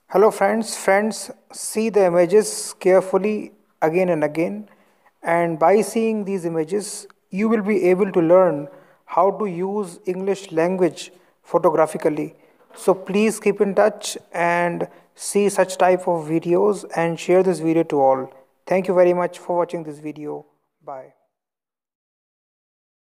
Hello friends, see the images carefully again and again, and by seeing these images you will be able to learn how to use English language photographically. So please keep in touch and see such type of videos and share this video to all. Thank you very much for watching this video. Bye.